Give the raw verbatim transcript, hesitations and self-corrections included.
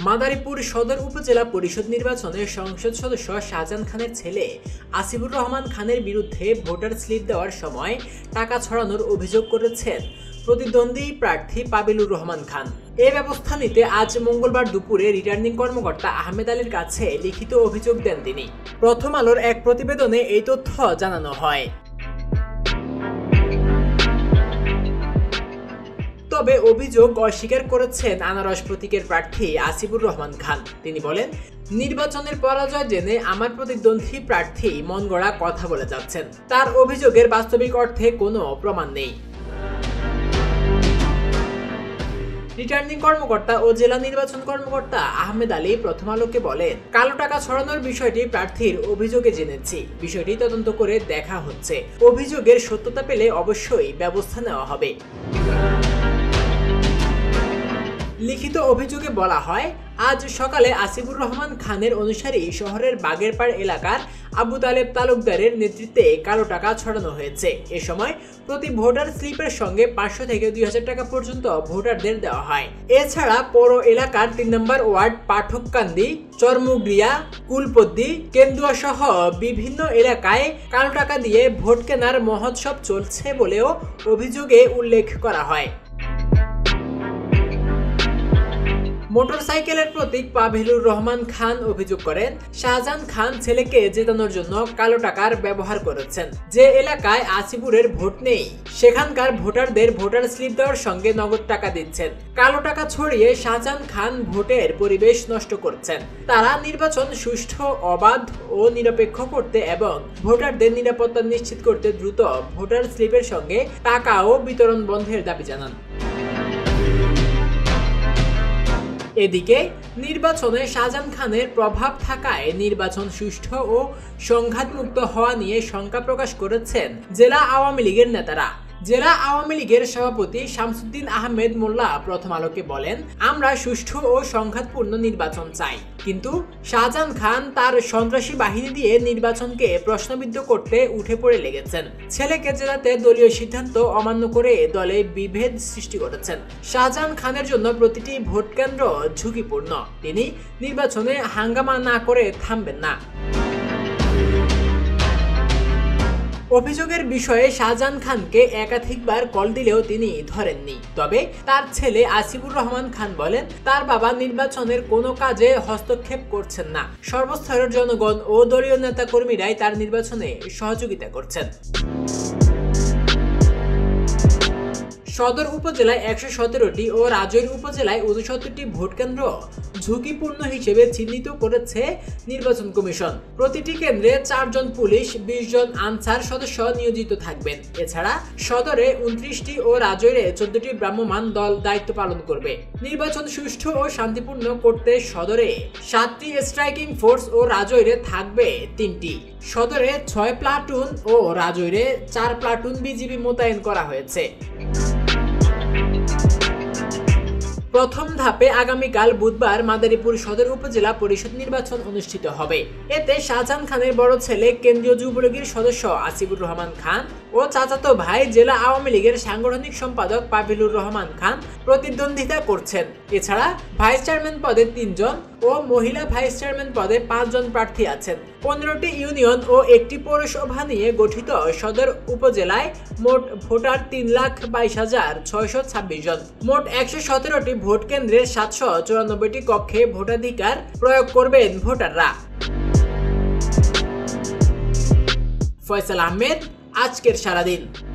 মাদারীপুর সদর উপজেলা পরিষদ নির্বাচনে সংসদ সদস্য শাহজাহান খানের ছেলে আসিফুর রহমান খানের বিরুদ্ধে ভোটার স্লিপ দেওয়ার সময় টাকা ছড়ানোর অভিযোগ করেছেন প্রতিদ্বন্দ্বী প্রার্থী পাবিলুর রহমান খান। এ ব্যবস্থা নিতে আজ মঙ্গলবার দুপুরে রিটার্নিং কর্মকর্তা আহমেদ আলীর কাছে লিখিত অভিযোগ দেন তিনি। প্রথম আলোর এক প্রতিবেদনে এই তথ্য জানানো হয়। তবে অভিযোগ অস্বীকার করেছেন আনারস প্রতীকের প্রার্থী আসিফুর রহমান খান। তিনি বলেন, নির্বাচনের পরাজয় জেনে আমার প্রতিদ্বন্দ্বী প্রার্থী মন গড়া কথা বলে যাচ্ছেন। তার অভিযোগের বাস্তবিক অর্থে কোনো প্রমাণ নেই। রিটার্নিং কর্মকর্তা ও জেলা নির্বাচন কর্মকর্তা আহমেদ আলী প্রথম আলোকে বলেন, কালো টাকা ছড়ানোর বিষয়টি প্রার্থীর অভিযোগে জেনেছি। বিষয়টি তদন্ত করে দেখা হচ্ছে। অভিযোগের সত্যতা পেলে অবশ্যই ব্যবস্থা নেওয়া হবে। লিখিত অভিযোগে বলা হয়, আজ সকালে আসিফুর রহমান খানের অনুসারী শহরের বাগেরপাড় এলাকার আবু তালেব তালুকদারের নেতৃত্বে কালো টাকা ছড়ানো হয়েছে। এ সময় প্রতি ভোটার স্লিপের সঙ্গে পাঁচশো থেকে দুই হাজার টাকা পর্যন্ত ভোটারদের দেওয়া হয়। এছাড়া পৌর এলাকার তিন নম্বর ওয়ার্ড পাঠককান্দি, চরমুগরিয়া, কুলপদ্দি, কেন্দুয়া সহ বিভিন্ন এলাকায় কালো টাকা দিয়ে ভোট কেনার মহোৎসব চলছে বলেও অভিযোগে উল্লেখ করা হয়। মোটরসাইকেলের প্রতীক পাবিলুর রহমান খান অভিযোগ করেন, শাহজাহান খান ছেলেকে জেতানোর জন্য কালো টাকার ব্যবহার করেছেন। যে এলাকায় আসিফুরের ভোট নেই সেখানকার ভোটারদের ভোটার স্লিপ দেওয়ার সঙ্গে নগদ টাকা দিচ্ছেন। কালো টাকা ছড়িয়ে শাহজাহান খান ভোটের পরিবেশ নষ্ট করছেন। তারা নির্বাচন সুষ্ঠু, অবাধ ও নিরপেক্ষ করতে এবং ভোটারদের নিরাপত্তা নিশ্চিত করতে দ্রুত ভোটার স্লিপের সঙ্গে টাকা ও বিতরণ বন্ধের দাবি জানান। এদিকে নির্বাচনে শাহজাহান খানের প্রভাব থাকায় নির্বাচন সুষ্ঠু ও সংঘাতমুক্ত হওয়া নিয়ে শঙ্কা প্রকাশ করেছেন জেলা আওয়ামী লীগের নেতারা। জেলা আওয়ামী লীগের সভাপতি শামসুদ্দিন আহমেদ মোল্লা প্রথম আলোকে বলেন, আমরা সুষ্ঠু ও সংঘাতপূর্ণ নির্বাচন চাই, কিন্তু শাহজাহান খান তার সন্ত্রাসী বাহিনী দিয়ে নির্বাচনকে প্রশ্নবিদ্ধ করতে উঠে পড়ে লেগেছেন। ছেলেকে জেলাতে দলীয় সিদ্ধান্ত অমান্য করে দলে বিভেদ সৃষ্টি করেছেন। শাহজাহান খানের জন্য প্রতিটি ভোট কেন্দ্র ঝুঁকিপূর্ণ। তিনি নির্বাচনে হাঙ্গামা না করে থামবেন না। অভিযোগের বিষয়ে শাহজাহান খানকে একাধিকবার কল দিলেও তিনি ধরেননি। তবে তার ছেলে আসিফুর রহমান খান বলেন, তার বাবা নির্বাচনের কোনো কাজে হস্তক্ষেপ করছেন না। সর্বস্তরের জনগণ ও দলীয় নেতা কর্মীরাই তার নির্বাচনে সহযোগিতা করছেন। সদর উপজেলায় একশো সতেরোটি ও রাজৈর উপজেলায় উনসত্তরটি ভোট কেন্দ্র ঝুঁকিপূর্ণ হিসেবে চিহ্নিত করেছে নির্বাচন কমিশন। প্রতিটি কেন্দ্রে চারজন পুলিশ, বিশ জন আনসার সদস্য নিয়োজিত থাকবেন। এছাড়া সদরে উনত্রিশটি ও রাজৈরে চোদ্দটি ভ্রাম্যমাণ দল দায়িত্ব পালন করবে। নির্বাচন সুষ্ঠু ও শান্তিপূর্ণ করতে সদরে সাতটি স্ট্রাইকিং ফোর্স ও রাজৈরে থাকবে তিনটি। সদরে ছয় প্লাটুন ও রাজৈরে চার প্লাটুন বিজিবি মোতায়েন করা হয়েছে। প্রথম ধাপে আগামীকাল বুধবার মাদারীপুর সদর উপজেলা পরিষদ নির্বাচন অনুষ্ঠিত হবে। এতে শাহজাহান খানের বড় ছেলে কেন্দ্রীয় যুবলীগের সদস্য আসিফুর রহমান খান ও চাচাতো ভাই জেলা আওয়ামী লীগের সাংগঠনিক সম্পাদক পাবিলুর রহমান খান প্রতিদ্বন্দ্বিতা করছেন। এছাড়া ভাইস চেয়ারম্যান পদে তিনজন ও মহিলা ভাইস চেয়ারম্যান পদে পাঁচজন প্রার্থী আছেন। পনেরোটি ইউনিয়ন ও একটি পৌরসভা নিয়ে গঠিত সদর উপজেলায় মোট ভোটার তিন লাখ বাইশ হাজার ছয়শো ছাব্বিশ জন। মোট একশো সতেরোটি ভোট কেন্দ্রের সাতশো চুরানব্বইটি কক্ষে ভোটাধিকার প্রয়োগ করবেন ভোটাররা। ফয়সাল আহমেদ, আজকের সারাদিন।